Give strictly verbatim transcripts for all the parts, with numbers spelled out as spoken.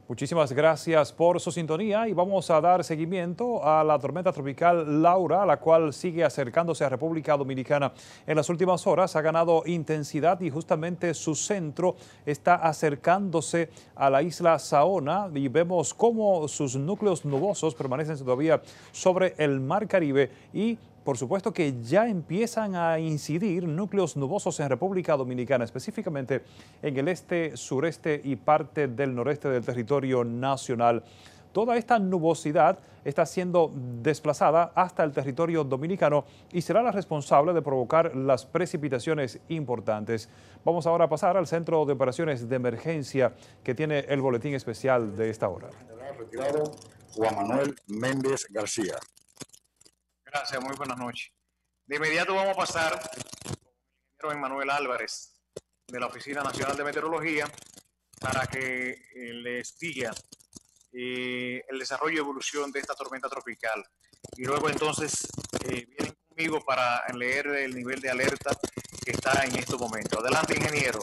Muchísimas gracias por su sintonía y vamos a dar seguimiento a la tormenta tropical Laura, la cual sigue acercándose a República Dominicana. En las últimas horas ha ganado intensidad y justamente su centro está acercándose a la isla Saona y vemos cómo sus núcleos nubosos permanecen todavía sobre el Mar Caribe y por supuesto que ya empiezan a incidir núcleos nubosos en República Dominicana, específicamente en el este, sureste y parte del noreste del territorio nacional. Toda esta nubosidad está siendo desplazada hasta el territorio dominicano y será la responsable de provocar las precipitaciones importantes. Vamos ahora a pasar al Centro de Operaciones de Emergencia que tiene el boletín especial de esta hora. General retirado Juan Manuel Méndez García. Gracias, muy buenas noches. De inmediato vamos a pasar con el ingeniero Emmanuel Álvarez, de la Oficina Nacional de Meteorología, para que eh, les diga eh, el desarrollo y evolución de esta tormenta tropical. Y luego entonces eh, vienen conmigo para leer el nivel de alerta que está en estos momentos. Adelante, ingeniero.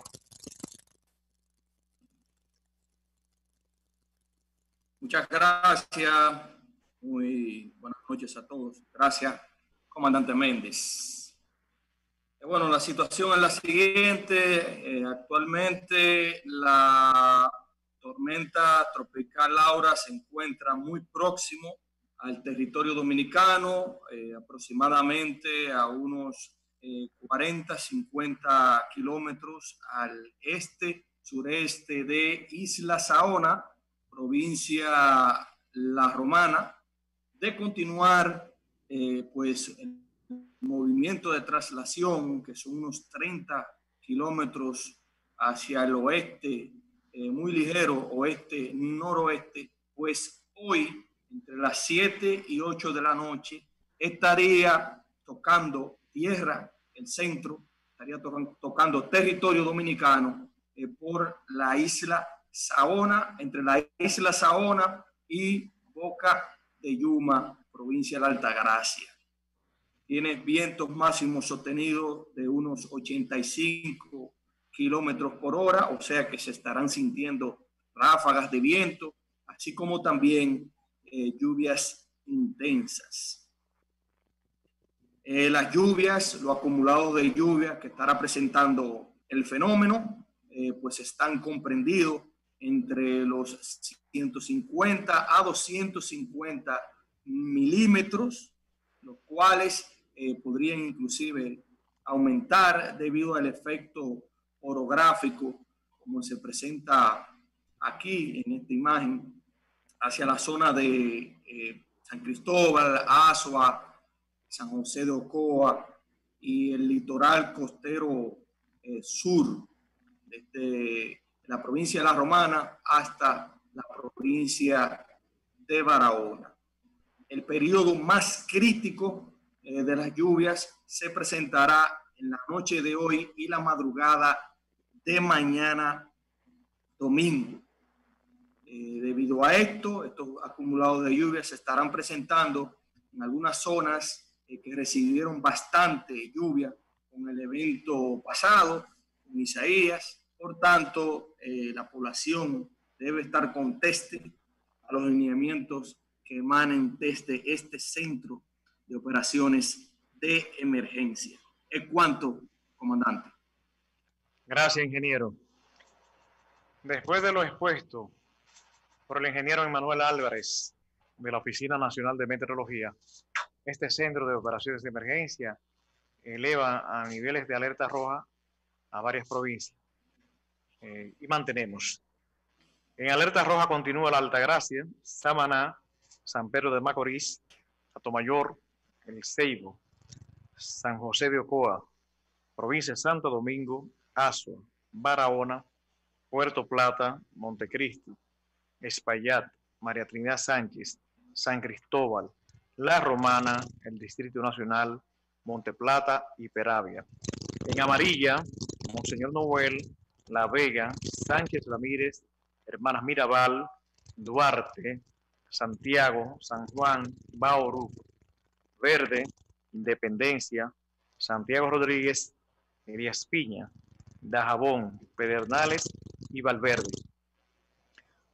Muchas gracias. Muy buenas noches a todos. Gracias, comandante Méndez. Eh, bueno, la situación es la siguiente. Eh, actualmente la tormenta tropical Laura se encuentra muy próximo al territorio dominicano, eh, aproximadamente a unos eh, cuarenta, cincuenta kilómetros al este, sureste de Isla Saona, provincia La Romana. De continuar, eh, pues, el movimiento de traslación, que son unos treinta kilómetros hacia el oeste, eh, muy ligero, oeste-noroeste, pues hoy, entre las siete y ocho de la noche, estaría tocando tierra, el centro, estaría to tocando territorio dominicano eh, por la isla Saona, entre la isla Saona y Boca de Yuma, provincia de la Altagracia. Tiene vientos máximos sostenidos de unos ochenta y cinco kilómetros por hora, o sea que se estarán sintiendo ráfagas de viento, así como también eh, lluvias intensas. Eh, las lluvias, los acumulados de lluvia que estará presentando el fenómeno, eh, pues están comprendidos entre los ciento cincuenta a doscientos cincuenta milímetros, los cuales eh, podrían inclusive aumentar debido al efecto orográfico, como se presenta aquí en esta imagen, hacia la zona de eh, San Cristóbal, Azua, San José de Ocoa y el litoral costero eh, sur, desde la provincia de La Romana hasta la provincia de Barahona. El periodo más crítico eh, de las lluvias se presentará en la noche de hoy y la madrugada de mañana domingo. Eh, debido a esto, estos acumulados de lluvias se estarán presentando en algunas zonas eh, que recibieron bastante lluvia con el evento pasado, con Isaías. Por tanto, eh, la población debe estar conteste a los lineamientos que emanen desde este centro de operaciones de emergencia. ¿En cuanto, comandante? Gracias, ingeniero. Después de lo expuesto por el ingeniero Emmanuel Álvarez de la Oficina Nacional de Meteorología, este centro de operaciones de emergencia eleva a niveles de alerta roja a varias provincias. Eh, y mantenemos. En alerta roja continúa la Altagracia, Samaná, San Pedro de Macorís, Atomayor, El Ceibo, San José de Ocoa, provincia de Santo Domingo, Azua, Barahona, Puerto Plata, Montecristi, Espaillat, María Trinidad Sánchez, San Cristóbal, La Romana, el Distrito Nacional, Monteplata y Peravia. En amarilla, Monseñor Noel, La Vega, Sánchez Ramírez, Hermanas Mirabal, Duarte, Santiago, San Juan, Bauruco. Verde, Independencia, Santiago Rodríguez, Elías Piña, Dajabón, Pedernales y Valverde.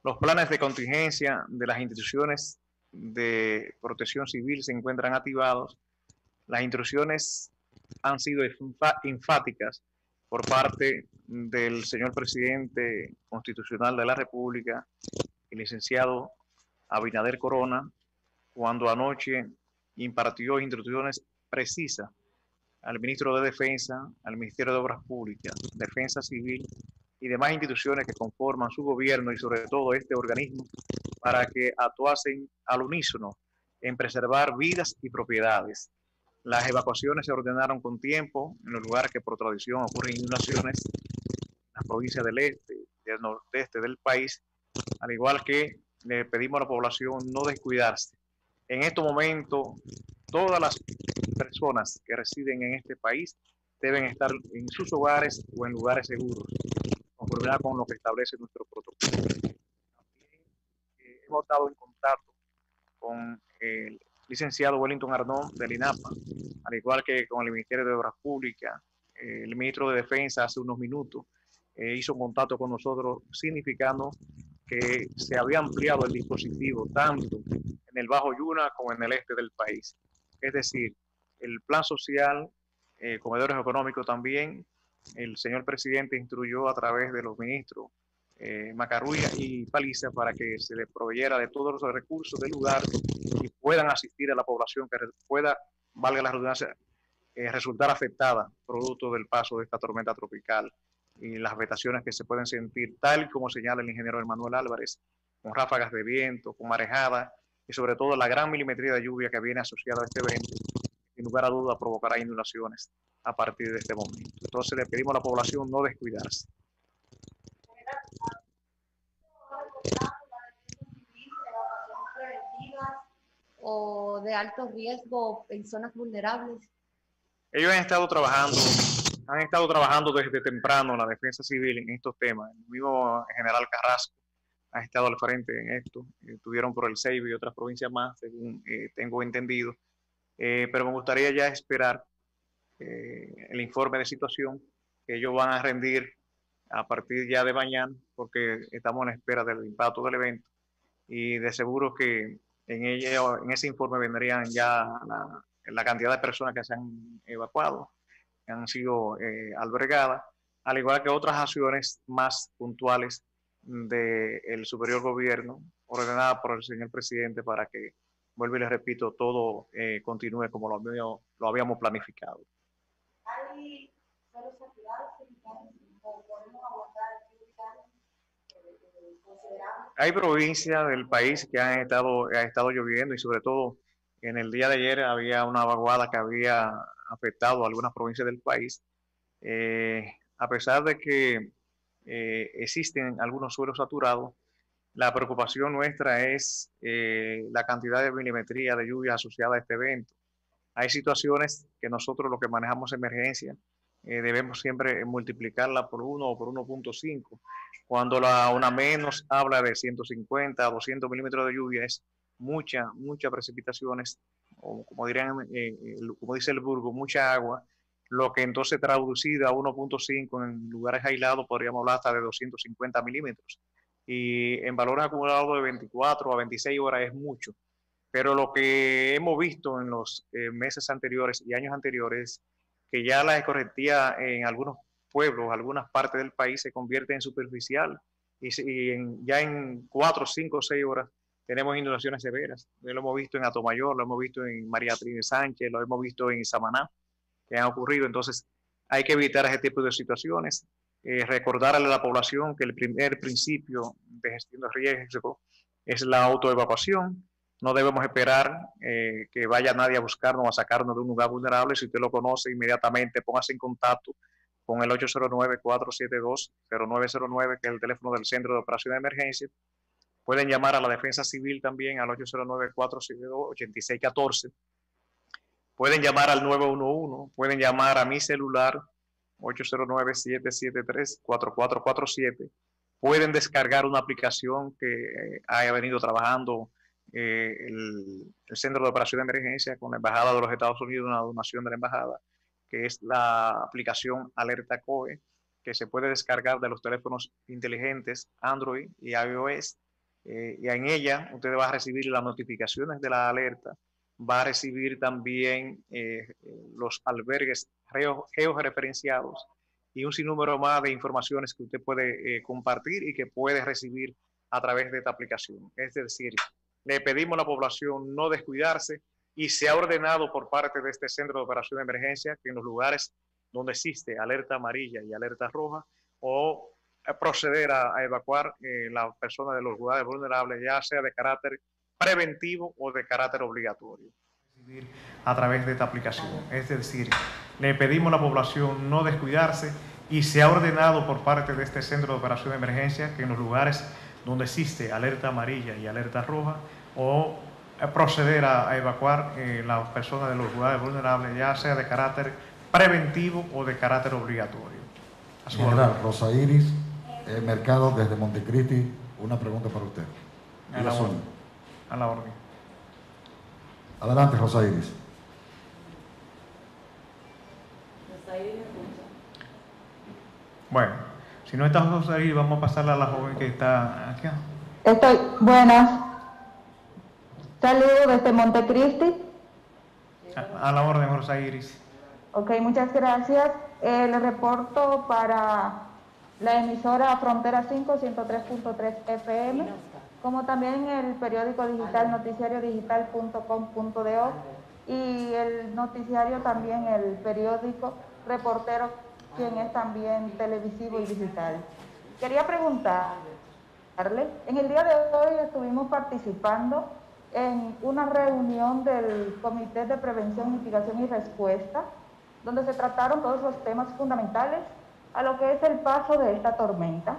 Los planes de contingencia de las instituciones de protección civil se encuentran activados. Las instrucciones han sido enfáticas por parte del señor presidente constitucional de la República, el licenciado Abinader Corona, cuando anoche impartió instrucciones precisas al ministro de Defensa, al Ministerio de Obras Públicas, Defensa Civil y demás instituciones que conforman su gobierno y sobre todo este organismo, para que actuasen al unísono en preservar vidas y propiedades. Las evacuaciones se ordenaron con tiempo en los lugares que por tradición ocurren inundaciones, las provincias del este y del nordeste del país, al igual que le pedimos a la población no descuidarse. En estos momentos, todas las personas que residen en este país deben estar en sus hogares o en lugares seguros, conforme con lo que establece nuestro protocolo. También eh, hemos estado en contacto con el licenciado Wellington Arnón del INAPA, al igual que con el Ministerio de Obras Públicas. Eh, el ministro de Defensa hace unos minutos eh, hizo un contacto con nosotros, significando que se había ampliado el dispositivo tanto en el Bajo Yuna como en el este del país. Es decir, el plan social, eh, comedores económicos también, el señor presidente instruyó a través de los ministros eh, Macarrulla y Paliza para que se les proveyera de todos los recursos del lugar y puedan asistir a la población que pueda, valga la redundancia, eh, resultar afectada producto del paso de esta tormenta tropical y las vegetaciones que se pueden sentir, tal como señala el ingeniero Emanuel Álvarez, con ráfagas de viento, con marejada y sobre todo la gran milimetría de lluvia que viene asociada a este evento, sin lugar a duda provocará inundaciones a partir de este momento. Entonces le pedimos a la población no descuidarse. O de alto riesgo en zonas vulnerables. Ellos han estado trabajando, han estado trabajando desde temprano la defensa civil en estos temas. El mismo general Carrasco ha estado al frente en esto. Estuvieron por el Ceiba y otras provincias más, según eh, tengo entendido. Eh, pero me gustaría ya esperar eh, el informe de situación que ellos van a rendir a partir ya de mañana, porque estamos en espera del impacto del evento y de seguro que en, ella, en ese informe vendrían ya la, la cantidad de personas que se han evacuado, que han sido eh, albergadas, al igual que otras acciones más puntuales del superior gobierno ordenada por el señor presidente para que, vuelvo y les repito, todo eh, continúe como lo, habíamos, lo habíamos planificado. ¿Hay suelos saturados o podemos aguantar considerables? Hay provincias del país que han estado, ha estado lloviendo y sobre todo en el día de ayer había una vaguada que había afectado a algunas provincias del país. Eh, a pesar de que eh, existen algunos suelos saturados, la preocupación nuestra es eh, la cantidad de milimetría de lluvia asociada a este evento. Hay situaciones que nosotros lo que manejamos en emergencia eh, debemos siempre multiplicarla por uno o por uno punto cinco. Cuando la una menos habla de ciento cincuenta a doscientos milímetros de lluvia, es mucha, mucha precipitaciones, o como dirían, eh, como dice el Burgo, mucha agua, lo que entonces traducido a uno punto cinco en lugares aislados podríamos hablar hasta de doscientos cincuenta milímetros. Y en valores acumulados de veinticuatro a veintiséis horas es mucho. Pero lo que hemos visto en los eh, meses anteriores y años anteriores, que ya la escorrentía en algunos pueblos, algunas partes del país se convierte en superficial y, y en, ya en cuatro, cinco, seis horas tenemos inundaciones severas. Lo hemos visto en Atomayor, lo hemos visto en María Trinidad Sánchez, lo hemos visto en Samaná, que han ocurrido. Entonces hay que evitar ese tipo de situaciones. Eh, recordarle a la población que el primer principio de gestión de riesgo es la autoevacuación. No debemos esperar eh, que vaya nadie a buscarnos o a sacarnos de un lugar vulnerable. Si usted lo conoce, inmediatamente póngase en contacto con el ocho cero nueve, cuatro siete dos, cero nueve cero nueve, que es el teléfono del Centro de Operación de Emergencia. Pueden llamar a la Defensa Civil también al ocho cero nueve, cuatro siete dos, ocho seis uno cuatro. Pueden llamar al nueve uno uno, pueden llamar a mi celular ocho cero nueve, siete siete tres, cuatro cuatro cuatro siete. Pueden descargar una aplicación que eh, haya venido trabajando eh, el, el Centro de Operación de Emergencia con la Embajada de los Estados Unidos, una donación de la Embajada, que es la aplicación Alerta C O E, que se puede descargar de los teléfonos inteligentes Android y iOS Eh, y en ella usted va a recibir las notificaciones de la alerta, va a recibir también eh, los albergues geo, georreferenciados y un sinnúmero más de informaciones que usted puede eh, compartir y que puede recibir a través de esta aplicación. Es decir, le pedimos a la población no descuidarse y se ha ordenado por parte de este Centro de Operación de Emergencia que en los lugares donde existe alerta amarilla y alerta roja o proceder a, a evacuar eh, las personas de los lugares vulnerables, ya sea de carácter preventivo o de carácter obligatorio. A través de esta aplicación. Es decir, le pedimos a la población no descuidarse y se ha ordenado por parte de este Centro de Operación de Emergencia que en los lugares donde existe alerta amarilla y alerta roja o proceder a, a evacuar eh, las personas de los lugares vulnerables, ya sea de carácter preventivo o de carácter obligatorio. General Rosa Iris eh, Mercado desde Montecristi, una pregunta para usted. A la orden. A la orden. Adelante, Rosa Iris. Bueno, si no está Rosa Iris, vamos a pasarle a la joven que está aquí. Estoy, buenas. Saludos desde Montecristi. A, a la orden, Rosa Iris. Ok, muchas gracias. Eh, le reporto para la emisora Frontera cinco, ciento tres punto tres F M, como también el periódico digital noticiario digital punto com punto do y el noticiario también el periódico Reportero, quien es también televisivo y digital. Quería preguntarle, en el día de hoy estuvimos participando en una reunión del Comité de Prevención, Mitigación y Respuesta, donde se trataron todos los temas fundamentales a lo que es el paso de esta tormenta.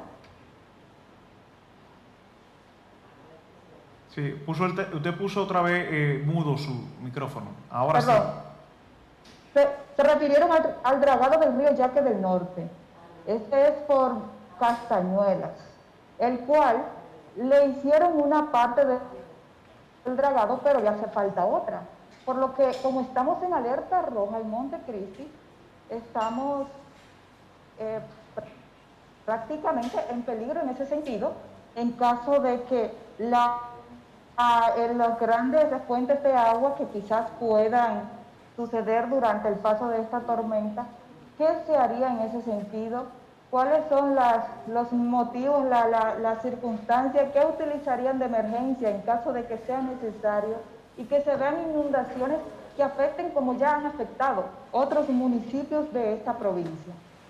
Sí, puso el usted puso otra vez eh, mudo su micrófono. Ahora Perdón. sí. Se, se refirieron al, al dragado del río Yaque del Norte. Este es por Castañuelas, el cual le hicieron una parte de, del dragado, pero le hace falta otra. Por lo que, como estamos en alerta roja en Montecristi, estamos eh, prácticamente en peligro en ese sentido, en caso de que la, a, en las grandes fuentes de agua que quizás puedan suceder durante el paso de esta tormenta, ¿qué se haría en ese sentido? ¿Cuáles son las, los motivos, la, la, las circunstancias que utilizarían de emergencia en caso de que sea necesario y que se vean inundaciones que afecten como ya han afectado otros municipios de esta provincia?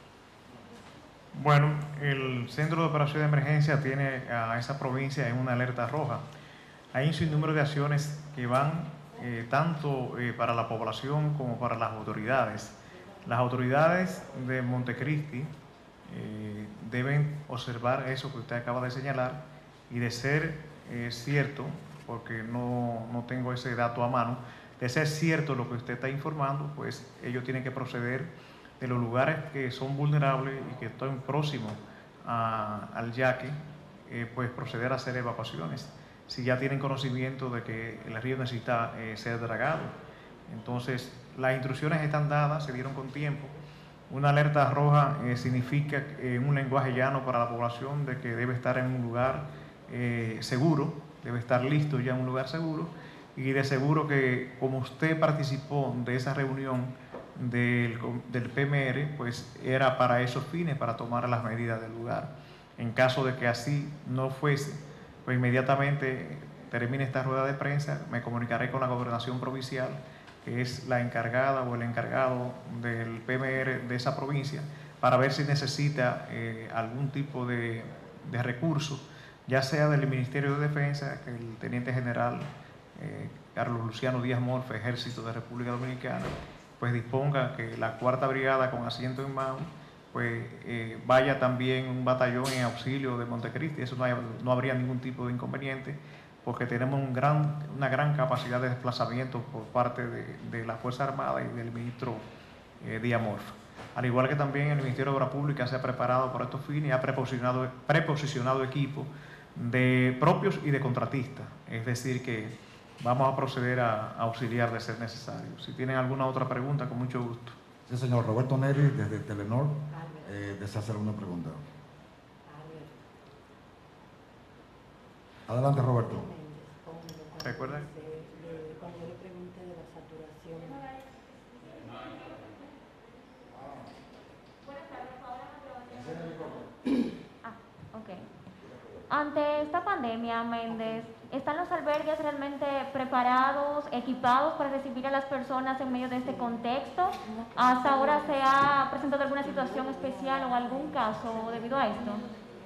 Bueno, el Centro de Operación de Emergencia tiene a esa provincia en una alerta roja. Hay un sinnúmero de acciones que van eh, tanto eh, para la población como para las autoridades. Las autoridades de Montecristi eh, deben observar eso que usted acaba de señalar y de ser eh, cierto, porque no, no tengo ese dato a mano, de ser cierto lo que usted está informando, pues ellos tienen que proceder de los lugares que son vulnerables y que están próximos a, al yaque, eh, pues proceder a hacer evacuaciones. Si ya tienen conocimiento de que el río necesita eh, ser dragado. Entonces, las instrucciones están dadas, se dieron con tiempo. Una alerta roja eh, significa eh, un lenguaje llano para la población de que debe estar en un lugar eh, seguro, debe estar listo ya en un lugar seguro, y de seguro que como usted participó de esa reunión del, del P M R, pues era para esos fines, para tomar las medidas del lugar. En caso de que así no fuese, pues inmediatamente termine esta rueda de prensa, me comunicaré con la Gobernación Provincial, que es la encargada o el encargado del P M R de esa provincia, para ver si necesita eh, algún tipo de, de recurso, ya sea del Ministerio de Defensa, que el Teniente General eh, Carlos Luciano Díaz Morfe, Ejército de República Dominicana, pues disponga que la cuarta brigada con asiento en Mao, pues eh, vaya también un batallón en auxilio de Montecristi. Eso no, hay, no habría ningún tipo de inconveniente, porque tenemos un gran, una gran capacidad de desplazamiento por parte de, de la Fuerza Armada y del ministro eh, Díaz Morfe. Al igual que también el Ministerio de Obras Públicas se ha preparado por estos fines y ha preposicionado, preposicionado equipos de propios y de contratistas. Es decir, que vamos a proceder a, a auxiliar de ser necesario. Si tienen alguna otra pregunta, con mucho gusto. Sí, señor. Roberto Neri, desde Telenor, eh, desea hacer una pregunta. Adelante, Roberto. ¿Recuerda? Cuando yo le pregunté de la saturación. Ah, ok. Ante esta pandemia, Méndez, ¿están los albergues realmente preparados, equipados para recibir a las personas en medio de este contexto? ¿Hasta ahora se ha presentado alguna situación especial o algún caso debido a esto?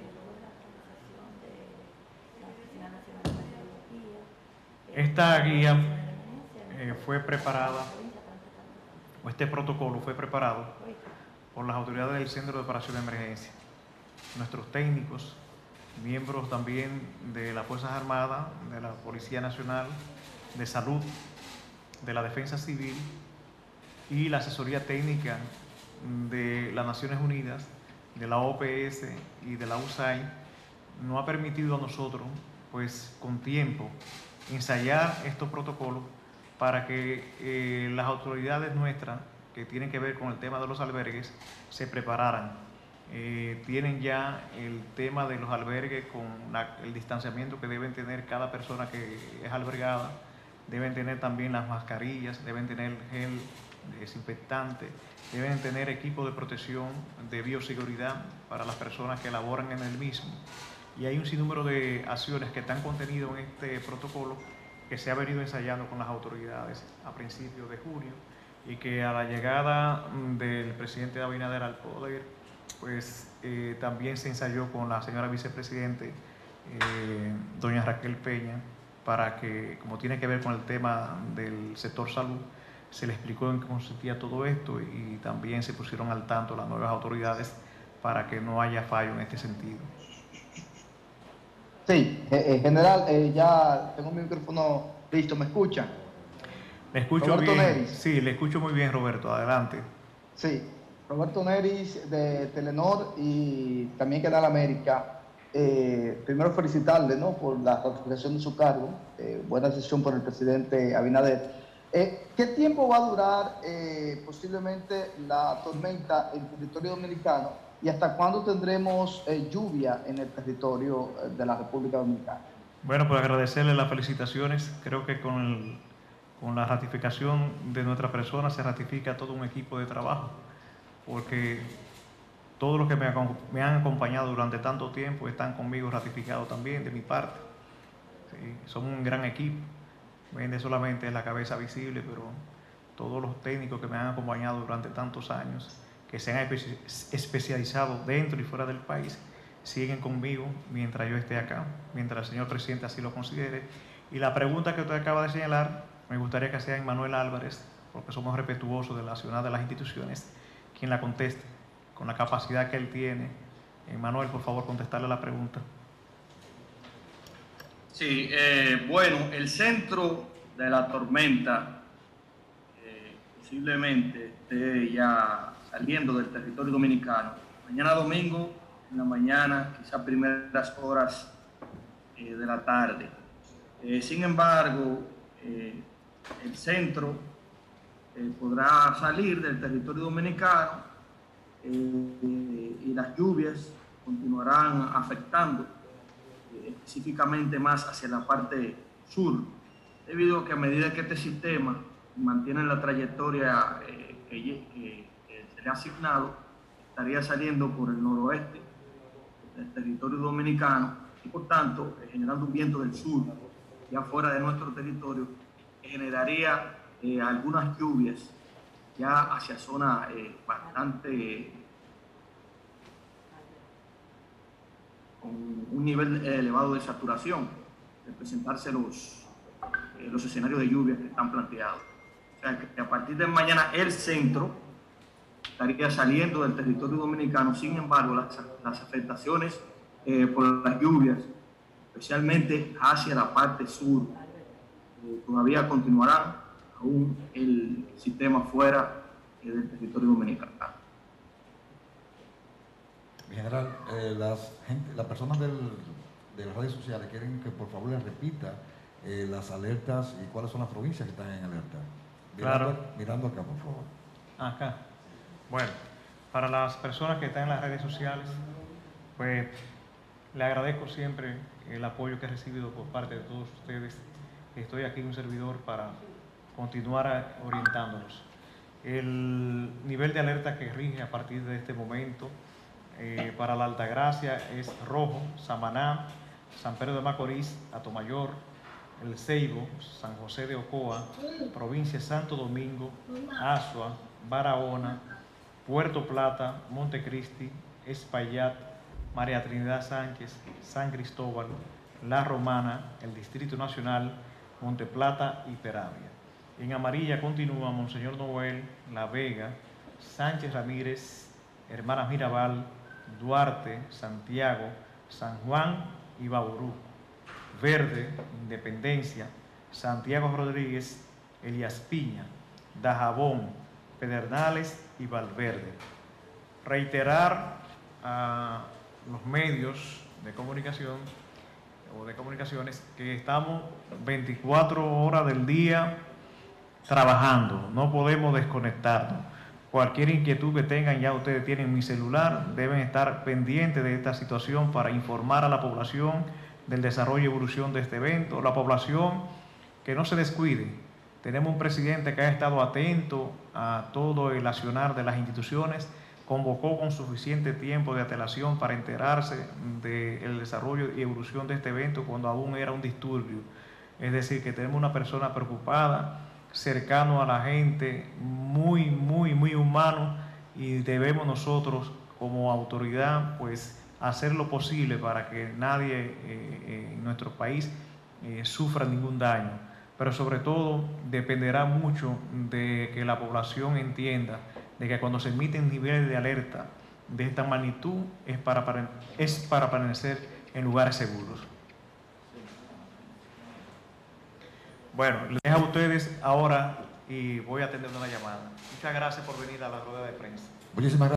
Esta guía eh, fue preparada, o este protocolo fue preparado por las autoridades del Centro de Operación de Emergencia. Nuestros técnicos, miembros también de las Fuerzas Armadas, de la Policía Nacional, de Salud, de la Defensa Civil y la asesoría técnica de las Naciones Unidas, de la O P S y de la U S A I, nos ha permitido a nosotros, pues con tiempo, ensayar estos protocolos para que eh, las autoridades nuestras que tienen que ver con el tema de los albergues se prepararan. Eh, tienen ya el tema de los albergues con la, el distanciamiento que deben tener cada persona que es albergada, deben tener también las mascarillas, deben tener gel desinfectante, deben tener equipo de protección de bioseguridad para las personas que laboran en el mismo. Y hay un sinnúmero de acciones que están contenidas en este protocolo que se ha venido ensayando con las autoridades a principios de junio y que a la llegada del presidente Abinader al poder, pues eh, también se ensayó con la señora vicepresidente, eh, doña Raquel Peña, para que, como tiene que ver con el tema del sector salud, se le explicó en qué consistía todo esto y también se pusieron al tanto las nuevas autoridades para que no haya fallo en este sentido. Sí, eh, general, eh, ya tengo mi micrófono listo, ¿me escuchan? Le escucho Roberto bien. Neris. Sí, le escucho muy bien, Roberto, adelante. Sí, Roberto Neris de Telenor y también Canal América. Eh, primero felicitarle, ¿no?, por la ratificación de su cargo, eh, buena decisión por el presidente Abinader. Eh, ¿Qué tiempo va a durar eh, posiblemente la tormenta en el territorio dominicano y hasta cuándo tendremos eh, lluvia en el territorio de la República Dominicana? Bueno, pues agradecerle las felicitaciones. Creo que con, el, con la ratificación de nuestra persona se ratifica todo un equipo de trabajo, porque todos los que me, me han acompañado durante tanto tiempo están conmigo ratificados también de mi parte. Sí, somos un gran equipo. Méndez solamente es la cabeza visible, pero todos los técnicos que me han acompañado durante tantos años, que se han espe especializado dentro y fuera del país, siguen conmigo mientras yo esté acá, mientras el señor presidente así lo considere. Y la pregunta que usted acaba de señalar, me gustaría que sea Emmanuel Álvarez, porque somos respetuosos de la ciudad de las instituciones, quien la conteste, con la capacidad que él tiene. Emmanuel, por favor, contestarle la pregunta. Sí, eh, bueno, el centro de la tormenta eh, posiblemente esté ya saliendo del territorio dominicano. Mañana domingo, en la mañana, quizás primeras horas eh, de la tarde. Eh, sin embargo, eh, el centro eh, podrá salir del territorio dominicano eh, y las lluvias continuarán afectando específicamente más hacia la parte sur, debido a que a medida que este sistema mantiene la trayectoria eh, que, que, que se le ha asignado, estaría saliendo por el noroeste del territorio dominicano y por tanto eh, generando un viento del sur ya fuera de nuestro territorio, que generaría eh, algunas lluvias ya hacia zonas eh, bastante con un nivel elevado de saturación, de presentarse los, eh, los escenarios de lluvia que están planteados. O sea, que a partir de mañana el centro estaría saliendo del territorio dominicano. Sin embargo, las, las afectaciones eh, por las lluvias, especialmente hacia la parte sur, eh, todavía continuarán, aún el sistema fuera eh, del territorio dominicano. General, eh, las, gente, las personas del, de las redes sociales quieren que por favor les repita eh, las alertas y cuáles son las provincias que están en alerta. Mirando, Claro. Mirando acá, por favor. Acá. Bueno, para las personas que están en las redes sociales, pues Le agradezco siempre el apoyo que he recibido por parte de todos ustedes. Estoy aquí un servidor para continuar orientándolos. El nivel de alerta que rige a partir de este momento eh, para la Altagracia es rojo, Samaná, San Pedro de Macorís, Atomayor, El Ceibo, San José de Ocoa, provincia de Santo Domingo, Azua, Barahona, Puerto Plata, Montecristi, Espaillat, María Trinidad Sánchez, San Cristóbal, La Romana, el Distrito Nacional, Monteplata y Peravia. En amarilla continúa Monseñor Noel, La Vega, Sánchez Ramírez, Hermanas Mirabal, Duarte, Santiago, San Juan y Bauru. Verde, Independencia, Santiago Rodríguez, Elías Piña, Dajabón, Pedernales y Valverde. Reiterar a los medios de comunicación o de comunicaciones que estamos veinticuatro horas del día trabajando, no podemos desconectarnos. Cualquier inquietud que tengan, ya ustedes tienen mi celular, deben estar pendientes de esta situación para informar a la población del desarrollo y evolución de este evento. La población que no se descuide. Tenemos un presidente que ha estado atento a todo el accionar de las instituciones, convocó con suficiente tiempo de antelación para enterarse del desarrollo y evolución de este evento cuando aún era un disturbio. Es decir, que tenemos una persona preocupada, cercano a la gente, muy, muy, muy humano, y debemos nosotros como autoridad pues hacer lo posible para que nadie eh, eh, en nuestro país eh, sufra ningún daño. Pero sobre todo dependerá mucho de que la población entienda de que cuando se emiten niveles de alerta de esta magnitud es para, para, es para permanecer en lugares seguros. Bueno, les dejo a ustedes ahora y voy a atender una llamada. Muchas gracias por venir a la rueda de prensa. Muchísimas gracias.